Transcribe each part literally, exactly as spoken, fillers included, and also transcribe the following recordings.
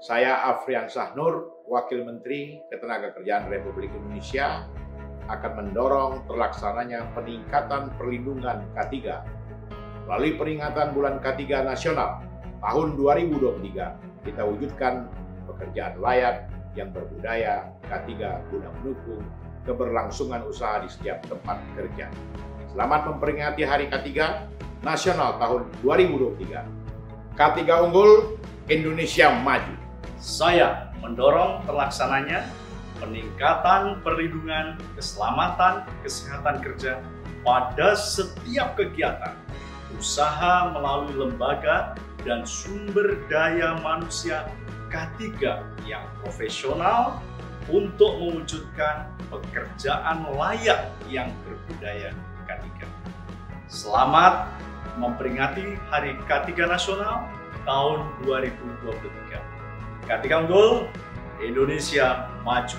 Saya Afriansyah Nur, Wakil Menteri Ketenagakerjaan Republik Indonesia, akan mendorong terlaksananya peningkatan perlindungan K tiga. Melalui peringatan Bulan K tiga Nasional tahun dua ribu dua puluh tiga, kita wujudkan pekerjaan layak yang berbudaya K tiga guna mendukung keberlangsungan usaha di setiap tempat kerja. Selamat memperingati Hari K tiga Nasional tahun dua ribu dua puluh tiga. K tiga unggul, Indonesia maju. Saya mendorong terlaksananya peningkatan perlindungan keselamatan kesehatan kerja pada setiap kegiatan usaha melalui lembaga dan sumber daya manusia K tiga yang profesional untuk mewujudkan pekerjaan layak yang berbudaya K tiga. Selamat memperingati Hari K tiga Nasional tahun dua ribu dua puluh tiga. K tiga unggul, Indonesia maju.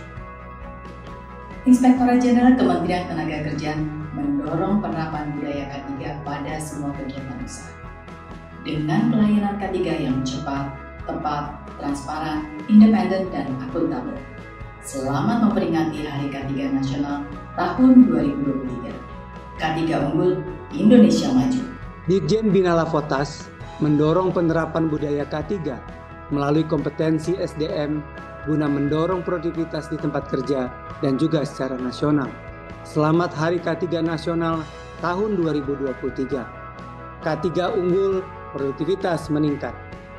Inspektorat Jenderal Kementerian Ketenagakerjaan mendorong penerapan budaya K tiga pada semua kegiatan usaha. Dengan pelayanan K tiga yang cepat, tepat, transparan, independen, dan akuntabel. Selamat memperingati Hari K tiga Nasional tahun dua ribu dua puluh tiga. K tiga unggul, Indonesia maju. Ditjen Bina Lavotas mendorong penerapan budaya K tiga melalui kompetensi S D M guna mendorong produktivitas di tempat kerja dan juga secara nasional. Selamat Hari K tiga Nasional tahun dua ribu dua puluh tiga. K tiga unggul, produktivitas meningkat.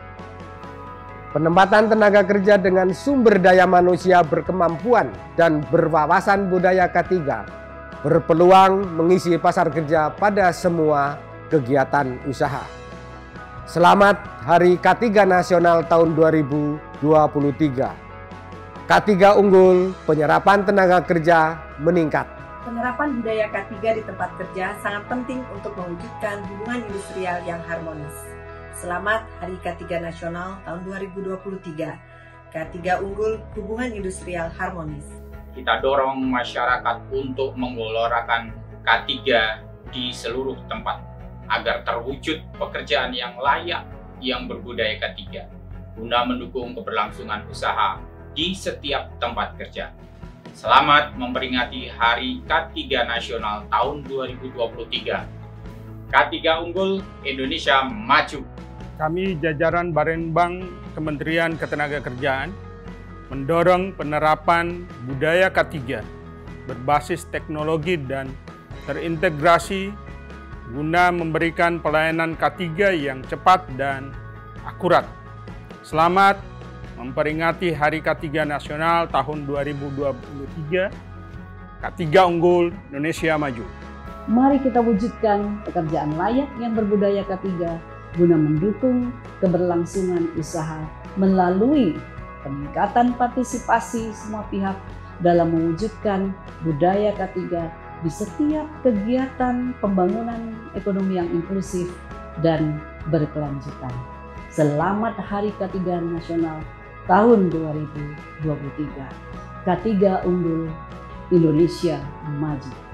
Penempatan tenaga kerja dengan sumber daya manusia berkemampuan dan berwawasan budaya K tiga berpeluang mengisi pasar kerja pada semua kegiatan usaha. Selamat Hari K tiga Nasional tahun dua ribu dua puluh tiga. K tiga unggul, penyerapan tenaga kerja meningkat. Penerapan budaya K tiga di tempat kerja sangat penting untuk mewujudkan hubungan industrial yang harmonis. Selamat Hari K tiga Nasional tahun dua ribu dua puluh tiga. K tiga unggul, hubungan industrial harmonis. Kita dorong masyarakat untuk menggelorakan K tiga di seluruh tempat agar terwujud pekerjaan yang layak yang berbudaya K tiga guna mendukung keberlangsungan usaha di setiap tempat kerja. Selamat memperingati Hari K tiga Nasional tahun dua ribu dua puluh tiga. K tiga unggul, Indonesia maju. Kami jajaran Barenbang Kementerian Ketenagakerjaan mendorong penerapan budaya K tiga berbasis teknologi dan terintegrasi guna memberikan pelayanan K tiga yang cepat dan akurat. Selamat memperingati Hari K tiga Nasional tahun dua ribu dua puluh tiga. K tiga unggul, Indonesia maju. Mari kita wujudkan pekerjaan layak yang berbudaya K tiga guna mendukung keberlangsungan usaha melalui peningkatan partisipasi semua pihak dalam mewujudkan budaya K tiga di setiap kegiatan pembangunan ekonomi yang inklusif dan berkelanjutan. Selamat Hari K tiga Nasional tahun dua ribu dua puluh tiga. K tiga unggul, Indonesia maju.